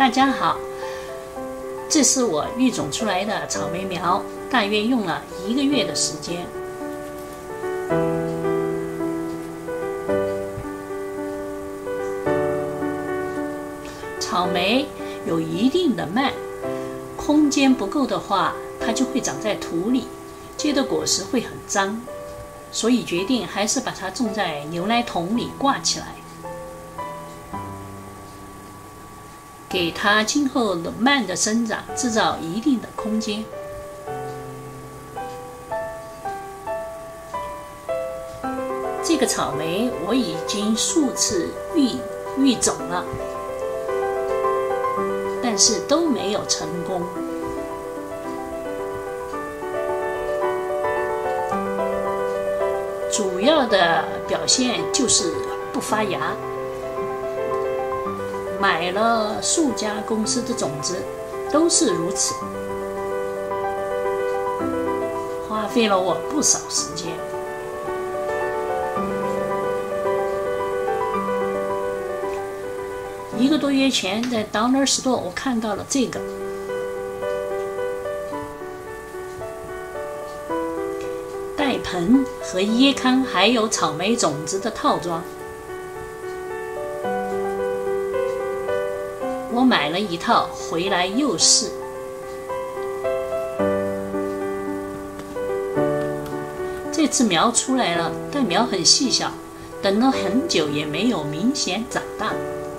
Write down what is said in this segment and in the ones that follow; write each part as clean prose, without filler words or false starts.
大家好，这是我育种出来的草莓苗，大约用了1个月的时间。草莓有一定的蔓，空间不够的话，它就会长在土里，结的果实会很脏，所以决定还是把它种在牛奶桶里挂起来，给它今后的蔓的生长制造一定的空间。这个草莓我已经数次育种了，但是都没有成功。主要的表现就是不发芽。买了数家公司的种子，都是如此，花费了我不少时间。1个多月前，在 Dollar Store 我看到了这个，带盆和椰糠还有草莓种子的套装。我买了一套回来又试，这次苗出来了，但苗很细小，等了很久也没有明显长大。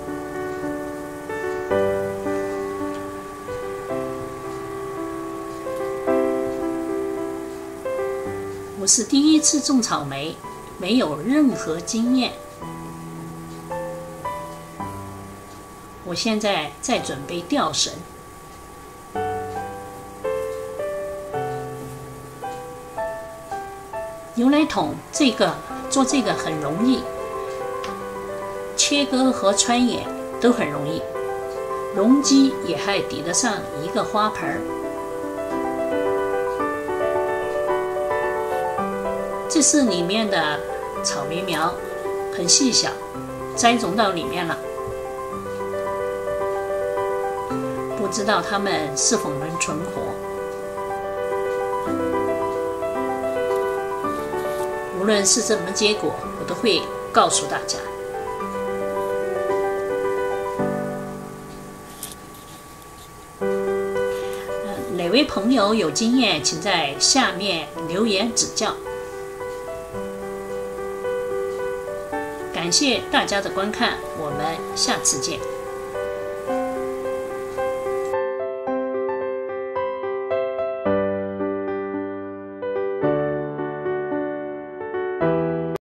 我是第一次种草莓，没有任何经验。我现在在准备吊绳。牛奶桶做这个很容易，切割和穿眼都很容易，容积也还抵得上一个花盆。这是里面的草莓苗，很细小，栽种到里面了。不知道它们是否能存活。无论是什么结果，我都会告诉大家。哪位朋友有经验，请在下面留言指教。感谢大家的观看，我们下次见。